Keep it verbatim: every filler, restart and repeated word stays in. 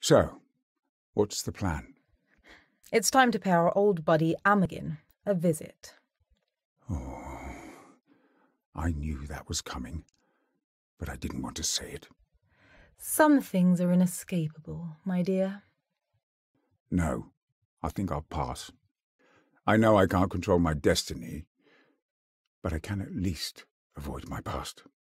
So, what's the plan? It's time to pay our old buddy Amagin a visit. Oh, I knew that was coming, but I didn't want to say it. Some things are inescapable, my dear. No, I think I'll pass. I know I can't control my destiny, but I can at least avoid my past.